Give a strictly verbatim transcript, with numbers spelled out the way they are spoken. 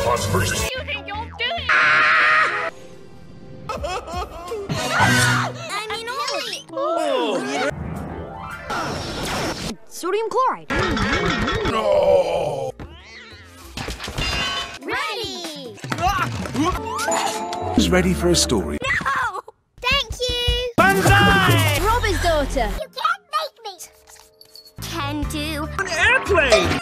Cyclops versus... You think you'll do it? I mean, Ollie. Oh. Sodium chloride. No! Ready. Who's ready for a story? No! Thank you. Banzai! Robber's daughter. You can't make me. Can do. An airplane!